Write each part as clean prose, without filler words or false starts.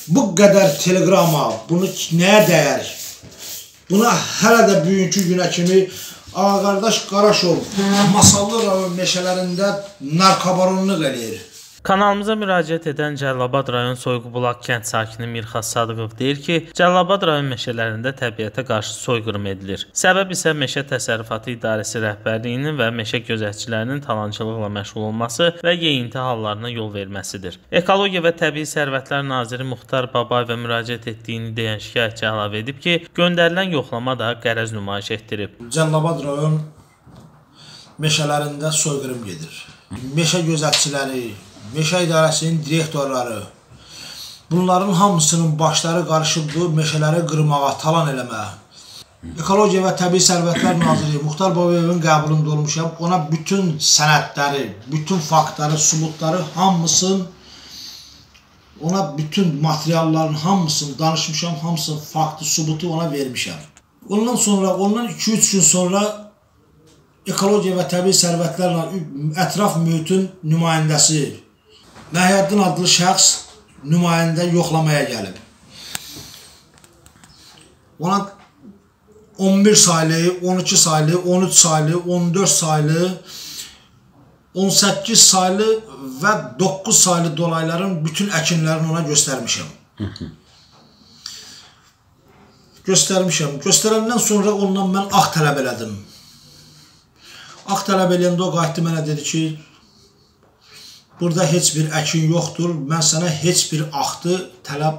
bu qədər telegrama, bunu nəyə dəyər? Buna hələ də bugünkü günə kimi ağa qardaş Qaraşov Masallı rayon meşələrində narkobaronluq eləyir. Kanalımıza müraciət edən Cəlilabad rayon Soyqubulaq kənd sakini Mirxas Sadıqov deyir ki, Cəlilabad rayon meşələrində təbiətə qarşı soyqırım edilir. Səbəb isə Meşə Təsərrüfatı İdarəsi rəhbərliyinin və meşə gözətçilərinin talançılıqla məşğul olması və yeyinti hallarına yol verməsidir. Ekologiya və Təbii Sərvətlər Naziri Muxtar Babayevə müraciət etdiyini deyən şikayətçi əlavə edib ki, göndərilən yoxlama da qərəz nümayiş etdirib. Cəlilabad rayon meşələrində soyqırım gedir. Meşə gözətçiləri, Meşə İdarəsinin direktorları, bunların hamısının başları qarışıbdır meşələri qırmağa, talan eləməyə. Ekologiya və Təbii Sərvətlər Naziri Muxtar Babayevin qəbulunda olmuşam. Ona bütün sənədləri, bütün faktları, sübutları hamısını, ona bütün materialların hamısını danışmışam, hamısının faktı, sübutu ona vermişəm. Ondan sonra, ondan 2-3 gün sonra Ekologiya və Təbii Sərvətlərlə ətraf mühitin nümayəndəsi Məhiyyəddin adlı şəxs nümayəndə yoxlamaya gəlib. Ona 11 saylı, 12 saylı, 13 saylı, 14 saylı, 18 saylı və 9 saylı dolayların bütün əkinlərini ona göstərmişəm. Göstərəndən sonra ondan mən ağ tələb elədim. Ağ tələb eləyəndə o qayıtdı mənə dedi ki, burada heç bir əkin yoxdur, mən sənə heç bir axtı tələb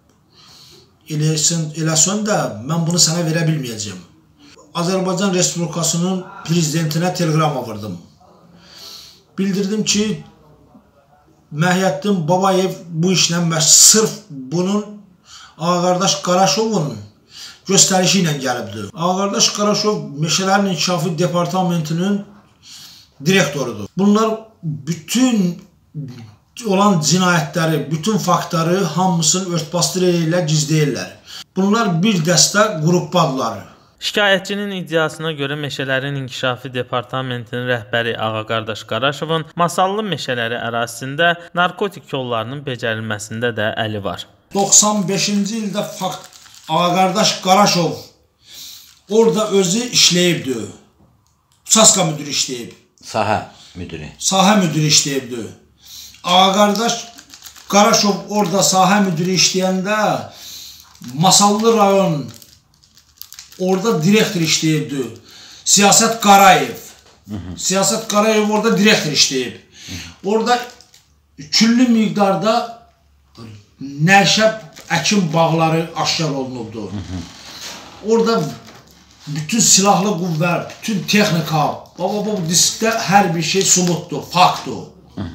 eləsən də mən bunu sənə verə bilməyəcəm. Azərbaycan Respublikasının prezidentinə telegrama vurdım. Bildirdim ki, Məhiyyəddin Babayev bu işlə sırf bunun ağa qardaş Qaraşovun göstərişi ilə gəlibdir. Ağa qardaş Qaraşov Meşələrin İnkişafı Departamentinin direktorudur. Bunlar bütün olan cinayətləri, bütün faktları hamısını örtbasdır ilə gizləyirlər. Bunlar bir dəstə qrupdadırlar. Şikayətçinin iddiasına görə Meşələrin İnkişafı Departamentinin rəhbəri ağa qardaş Qaraşovun Masallı meşələri ərazisində narkotik yollarının becərilməsində də əli var. 95-ci ildə ağa qardaş Qaraşov orada özü işləyibdir. Uçaska müdürü işləyib. Sahə müdürü işləyibdir. Ağa qardaş Qaraşov orada sahə müdürü işləyəndə Masallı rayon orada direktor işləyibdir. Siyasət Qarayev. Siyasət Qarayev orada direktor işləyib. Orada küllü miqdarda nəşəb əkin bağları aşkar olunubdur. Orada bütün silahlı qüvvələr, bütün texnika, bu diskdə hər bir şey subutdur, faktdur.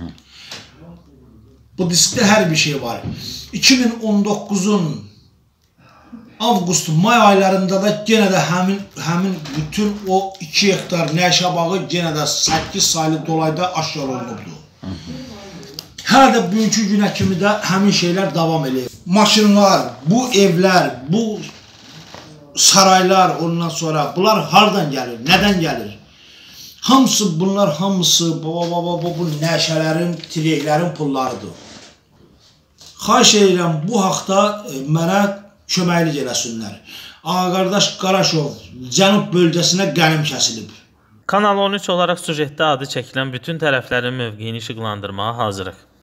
Bu diskdə hər bir şey var. 2019-un avqust, may aylarında da yenə də həmin bütün o 2 hektar nəşə bağı yenə də 8 saylı dolayda aşkar olunubdur. Hələ də bugünkü günə kimi də həmin şeylər davam edir. Maşınlar, bu evlər, bu saraylar ondan sonra bunlar hardan gəlir, nədən gəlir? Hamısı bunlar hamısı bu nəşələrin, tireklərin pullarıdır. Xahiş edirəm bu haqda mənə köməklik eləsinlər. Ağa qardaş Qaraşov cənub bölgəsinə qənim kəsilib. Kanal 13 olaraq süjetdə adı çəkilən bütün tərəflərin mövqeyini işıqlandırmağa hazırıq.